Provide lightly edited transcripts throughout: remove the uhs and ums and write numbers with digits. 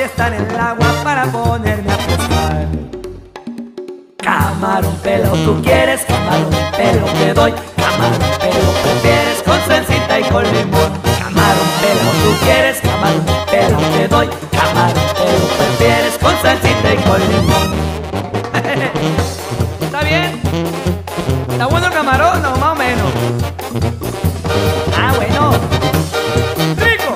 estar en el agua para ponerme a pescar. Camarón pelo, tú quieres camarón pelo, te doy. Camarón pelo, prefieres con salsita y con limón. Camarón pelo, tú quieres camarón pelo, te doy. Camarón pelo, prefieres con salsita y con limón. ¿Está bien? ¿Está bueno el camarón? No, más o menos. Ah, bueno. ¡Rico!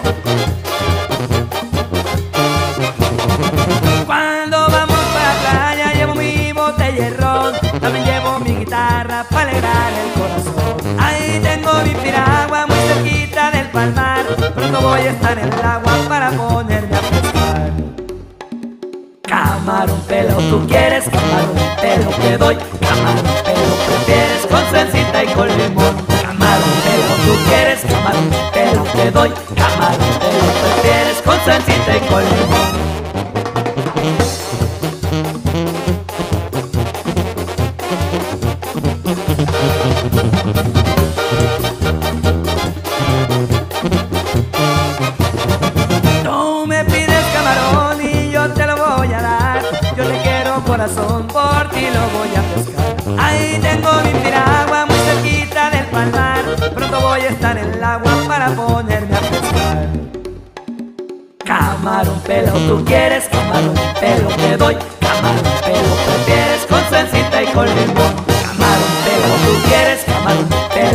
Cuando vamos para la playa llevo mi botella de ron. También llevo mi guitarra para alegrar el corazón. Ahí tengo mi piragua muy cerquita del palmar. Pronto voy a estar en el agua para ponerme a pescar. Camarón pelo, tú quieres camarón pelo, te doy. Camarón pelo, prefieres con salsita y con limón. Camarón pelo, tú quieres camarón pelo, te doy. Camarón pelo, prefieres con salsita y con limón. Tú me pides camarón y yo te lo voy a dar. Yo te quiero corazón, por ti lo voy a pescar. Ahí tengo mi piragua muy cerquita del palmar. Pronto voy a estar en el agua para ponerme a pescar. Camarón pelo, tú quieres camarón pelo, te doy. Camarón pelo, prefieres con salsita y con limón. Camarón pelo, tú quieres camarón pelo,